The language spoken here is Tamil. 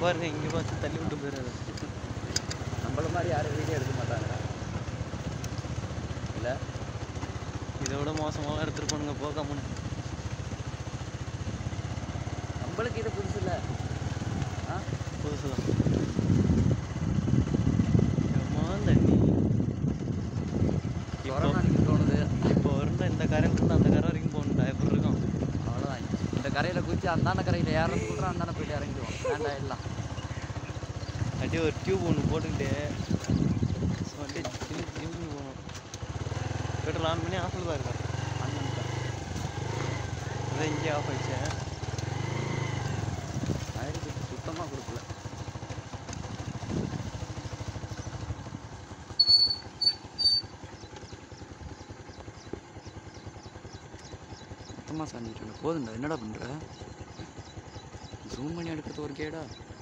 பாருங்க இங்கே பார்த்து தள்ளி விட்டு போயிடாது. நம்மள மாதிரி யாரும் வீடியோ எடுக்க மாட்டாங்க இல்லை. இதை விட மோசமாக எடுத்துகிட்டு போனுங்க போகாம. நம்மளுக்கு இது புதுசு இல்லை. புதுசு தான். தண்ணி கொரோனா எனக்கு தோணுது. இப்போ வருண்டா இந்த கரையிலேருந்து அந்த கரை வரைக்கும் போகணுண்டா. எப்படி இருக்கும்? அவ்வளோதான். இந்த கரையில் குதிச்சு அந்தாண்ட கரையில் ஏறணும் சொல்கிறோம், அந்தாண்ட போயிட்டு இறங்கிடுவோம். வேண்டாம் எல்லாம் அப்படியே ஒரு டியூப் ஒன்று போட்டுக்கிட்டு அப்படியே ஜிம்னு போகணும். பெட்ரோல் ஆன் பண்ணி ஆஃபில் தான் இருக்கா. அதான் இங்கே ஆஃப் ஆயிடுச்சேன். சுத்தமாக கொடுக்கல. சுத்தமாக சாஞ்சிட்டு போதுண்டா. என்னடா பண்ணுற? ஜூம் பண்ணி எடுக்கிறது ஒரு கேடா.